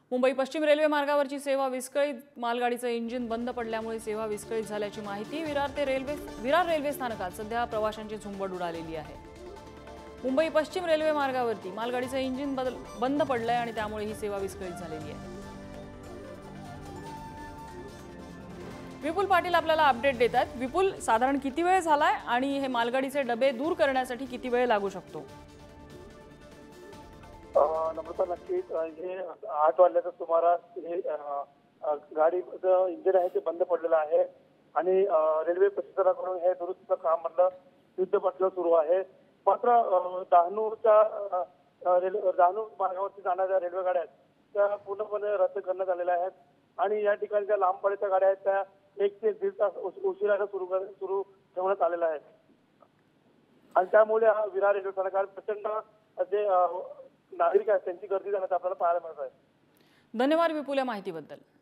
मुंबई पश्चिम रेल्वे मार्गावरची सेवा विस्कळीत, मालगाडीचं इंजिन बंद पडल्यामुळे सेवा विस्कळीत झाल्याची माहिती। विरार रेल्वे स्थानकात सध्या प्रवाशांची झुंबड उडालेली आहे। मुंबई पश्चिम रेल्वे मार्गावरती मालगाडीचं इंजिन बंद पडलंय आणि त्यामुळे ही सेवा विस्कळीत झालेली आहे। विपुल पाटील आपल्याला अपडेट देतात। विपुल, साधारण किती वेळ झालाय आणि हे मालगाडीचे डबे दूर करण्यासाठी किती वेळ लागू शकतो? नमस्कार, नक्कीच हे 8 वाजल्याच्या सुमारास हे गाडीचं इंजिन आहे ते बंद पडलेलं आहे आणि रेल्वे प्रशासनाकडून हे दुरुस्तीचं काम मधलं युद्धपातळीवर सुरू आहे। मात्र डहाणू मार्गावरती जाणाऱ्या रेल्वे गाड्या आहेत त्या पूर्णपणे रद्द करण्यात आलेल्या आहेत आणि या ठिकाणी ज्या लांब पल्ल्याच्या गाड्या आहेत त्या 1 ते 1.5 तास उशिराने सुरू ठेवण्यात आलेल्या आहेत आणि त्यामुळे विरार रेल्वे स्थानकात प्रचंड जे नागरिक आहेत त्यांची गर्दी जाण्याचं आपल्याला पाहायला मिळत आहे। धन्यवाद विपुल या माहितीबद्दल।